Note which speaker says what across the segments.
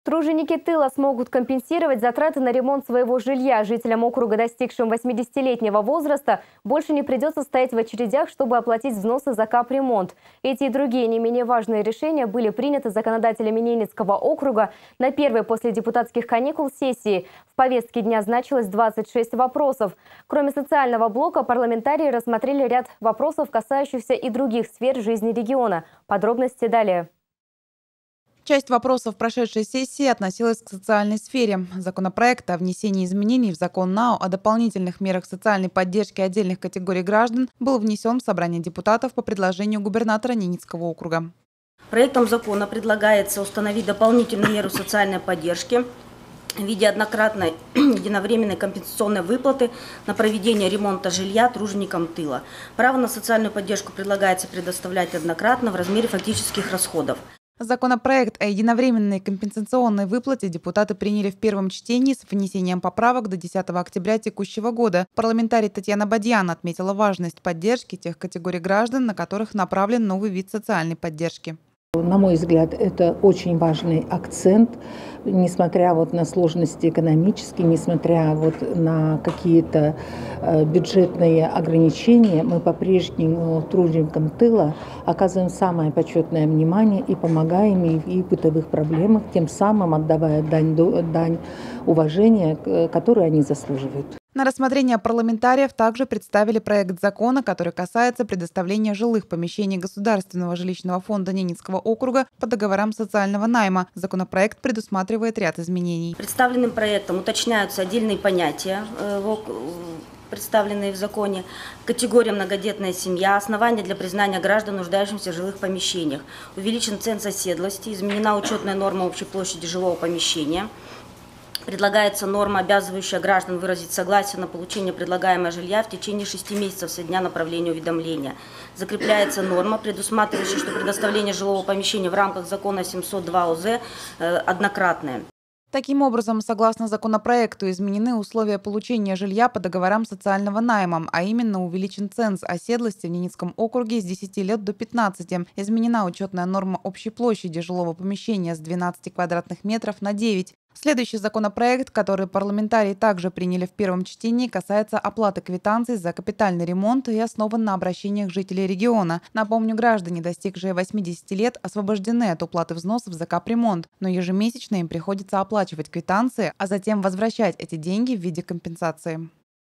Speaker 1: Труженики тыла смогут компенсировать затраты на ремонт своего жилья. Жителям округа, достигшим 80-летнего возраста, больше не придется стоять в очередях, чтобы оплатить взносы за капремонт. Эти и другие не менее важные решения были приняты законодателями Ненецкого округа на первой после депутатских каникул сессии. В повестке дня значилось 26 вопросов. Кроме социального блока, парламентарии рассмотрели ряд вопросов, касающихся и других сфер жизни региона. Подробности далее.
Speaker 2: Часть вопросов прошедшей сессии относилась к социальной сфере. Законопроект о внесении изменений в закон НАО о дополнительных мерах социальной поддержки отдельных категорий граждан был внесен в собрание депутатов по предложению губернатора Ненецкого округа.
Speaker 3: Проектом закона предлагается установить дополнительную меру социальной поддержки в виде однократной единовременной компенсационной выплаты на проведение ремонта жилья труженикам тыла. Право на социальную поддержку предлагается предоставлять однократно в размере фактических расходов.
Speaker 2: Законопроект о единовременной компенсационной выплате депутаты приняли в первом чтении с внесением поправок до 10 октября текущего года. Парламентарий Татьяна Бадьян отметила важность поддержки тех категорий граждан, на которых направлен новый вид социальной поддержки.
Speaker 4: На мой взгляд, это очень важный акцент, несмотря на сложности экономические, несмотря на какие-то бюджетные ограничения, мы по-прежнему труженикам тыла оказываем самое почетное внимание и помогаем им и в бытовых проблемах, тем самым отдавая дань уважения, которую они заслуживают.
Speaker 2: На рассмотрение парламентариев также представили проект закона, который касается предоставления жилых помещений Государственного жилищного фонда Ненецкого округа по договорам социального найма. Законопроект предусматривает ряд изменений.
Speaker 3: Представленным проектом уточняются отдельные понятия, представленные в законе, категория многодетная семья, основания для признания граждан, нуждающихся в жилых помещениях. Увеличен ценз оседлости, изменена учетная норма общей площади жилого помещения. Предлагается норма, обязывающая граждан выразить согласие на получение предлагаемого жилья в течение 6 месяцев со дня направления уведомления. Закрепляется норма, предусматривающая, что предоставление жилого помещения в рамках закона 702 УЗ однократное.
Speaker 2: Таким образом, согласно законопроекту, изменены условия получения жилья по договорам социального найма, а именно увеличен ценз оседлости в Ненецком округе с 10 лет до 15. Изменена учетная норма общей площади жилого помещения с 12 квадратных метров на 9. Следующий законопроект, который парламентарии также приняли в первом чтении, касается оплаты квитанций за капитальный ремонт и основан на обращениях жителей региона. Напомню, граждане, достигшие 80 лет, освобождены от уплаты взносов за капремонт, но ежемесячно им приходится оплачивать квитанции, а затем возвращать эти деньги в виде компенсации.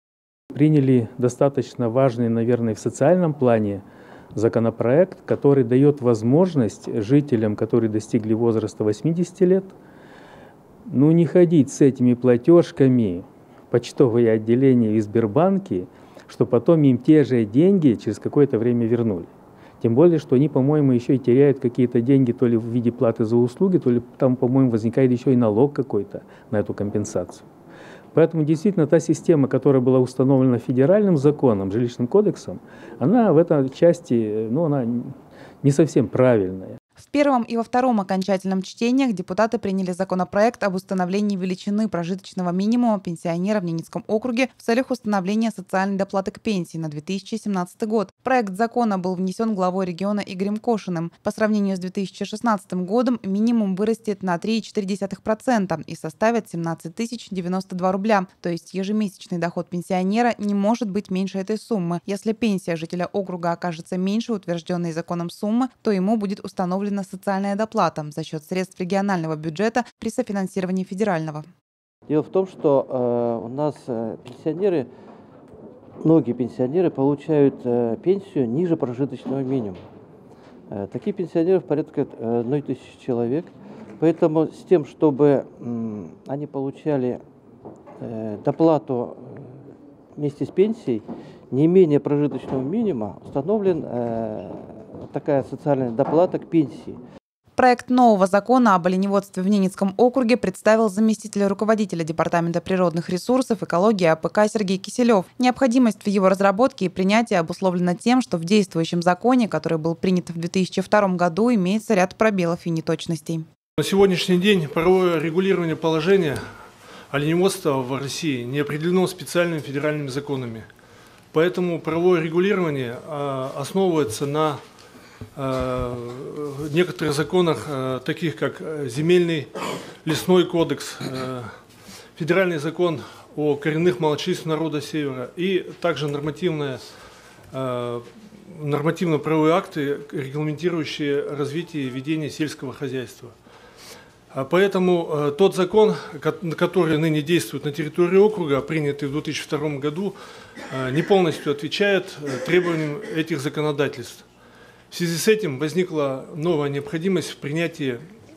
Speaker 5: Приняли достаточно важный, наверное, в социальном плане законопроект, который дает возможность жителям, которые достигли возраста 80 лет, не ходить с этими платежками в почтовые отделения и Сбербанки, что потом им те же деньги через какое-то время вернули. Тем более, что они, по-моему, еще и теряют какие-то деньги то ли в виде платы за услуги, то ли там, по-моему, возникает еще и налог какой-то на эту компенсацию. Поэтому действительно та система, которая была установлена федеральным законом, жилищным кодексом, она в этой части, она не совсем правильная.
Speaker 2: В первом и во втором окончательном чтениях депутаты приняли законопроект об установлении величины прожиточного минимума пенсионера в Ненецком округе в целях установления социальной доплаты к пенсии на 2017 год. Проект закона был внесен главой региона Игорем Кошиным. По сравнению с 2016 годом минимум вырастет на 3,4% и составит 17 092 рубля. То есть ежемесячный доход пенсионера не может быть меньше этой суммы. Если пенсия жителя округа окажется меньше утвержденной законом суммы, то ему будет установлена социальная доплата за счет средств регионального бюджета при софинансировании федерального.
Speaker 6: Дело в том, что у нас многие пенсионеры получают пенсию ниже прожиточного минимума. Таких пенсионеров порядка 1000 человек. Поэтому с тем, чтобы они получали доплату вместе с пенсией не менее прожиточного минимума, установлен такая социальная доплата к пенсии.
Speaker 2: Проект нового закона об оленеводстве в Ненецком округе представил заместитель руководителя Департамента природных ресурсов, экологии АПК Сергей Киселев. Необходимость в его разработке и принятии обусловлена тем, что в действующем законе, который был принят в 2002 году, имеется ряд пробелов и неточностей.
Speaker 7: На сегодняшний день правовое регулирование положения оленеводства в России не определено специальными федеральными законами. Поэтому правовое регулирование основывается на некоторых законах, таких как Земельный Лесной кодекс, федеральный закон о коренных малочисленных народов Севера и также нормативно-правовые акты, регламентирующие развитие и ведение сельского хозяйства. Поэтому тот закон, который ныне действует на территории округа, принятый в 2002 году, не полностью отвечает требованиям этих законодательств. В связи с этим возникла новая необходимость в принятии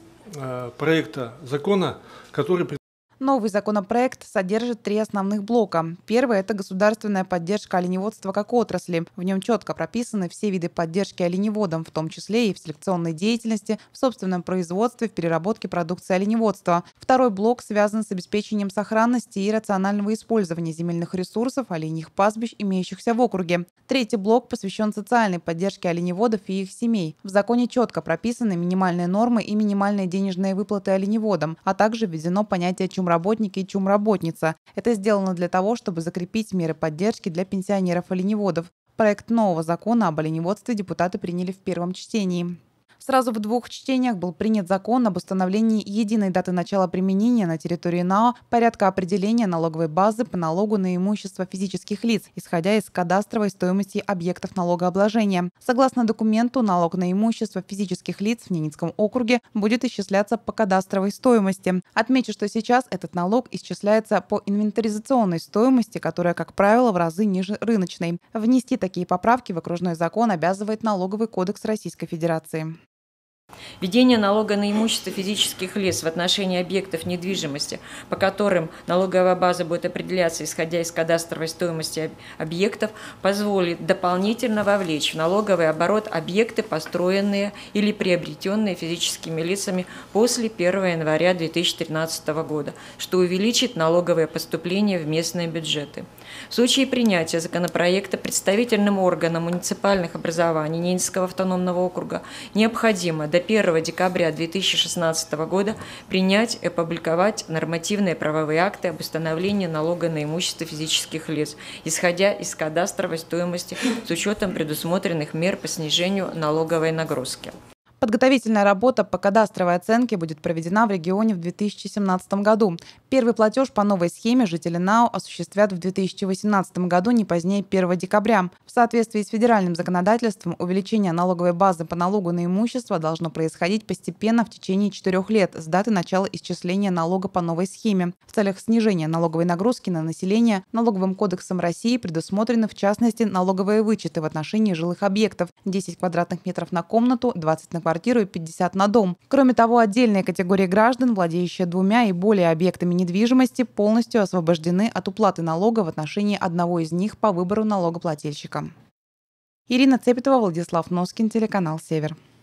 Speaker 7: проекта закона, который...
Speaker 2: Новый законопроект содержит 3 основных блока. Первый – это государственная поддержка оленеводства как отрасли. В нем четко прописаны все виды поддержки оленеводам, в том числе и в селекционной деятельности, в собственном производстве, в переработке продукции оленеводства. Второй блок связан с обеспечением сохранности и рационального использования земельных ресурсов оленьих пастбищ, имеющихся в округе. Третий блок посвящен социальной поддержке оленеводов и их семей. В законе четко прописаны минимальные нормы и минимальные денежные выплаты оленеводам, а также введено понятие чумработники и чумработница. Это сделано для того, чтобы закрепить меры поддержки для пенсионеров-оленеводов. Проект нового закона об оленеводстве депутаты приняли в первом чтении. Сразу в 2 чтениях был принят закон об установлении единой даты начала применения на территории НАО порядка определения налоговой базы по налогу на имущество физических лиц, исходя из кадастровой стоимости объектов налогообложения. Согласно документу, налог на имущество физических лиц в Ненецком округе будет исчисляться по кадастровой стоимости. Отмечу, что сейчас этот налог исчисляется по инвентаризационной стоимости, которая, как правило, в разы ниже рыночной. Внести такие поправки в окружной закон обязывает Налоговый кодекс Российской Федерации.
Speaker 8: Введение налога на имущество физических лиц в отношении объектов недвижимости, по которым налоговая база будет определяться, исходя из кадастровой стоимости объектов, позволит дополнительно вовлечь в налоговый оборот объекты, построенные или приобретенные физическими лицами после 1 января 2013 года, что увеличит налоговые поступления в местные бюджеты. В случае принятия законопроекта представительным органам муниципальных образований Ненецкого автономного округа необходимо до 1 декабря 2016 года принять и опубликовать нормативные правовые акты об установлении налога на имущество физических лиц, исходя из кадастровой стоимости с учетом предусмотренных мер по снижению налоговой нагрузки.
Speaker 2: Подготовительная работа по кадастровой оценке будет проведена в регионе в 2017 году. Первый платеж по новой схеме жители НАО осуществят в 2018 году не позднее 1 декабря. В соответствии с федеральным законодательством увеличение налоговой базы по налогу на имущество должно происходить постепенно в течение 4 лет с даты начала исчисления налога по новой схеме. В целях снижения налоговой нагрузки на население Налоговым кодексом России предусмотрены в частности налоговые вычеты в отношении жилых объектов – 10 квадратных метров на комнату, 20 на квартиру и 50 на дом. Кроме того, отдельные категории граждан, владеющие 2 и более объектами недвижимости, полностью освобождены от уплаты налога в отношении одного из них по выбору налогоплательщика. Ирина Цепетова, Владислав Носкин, телеканал «Север».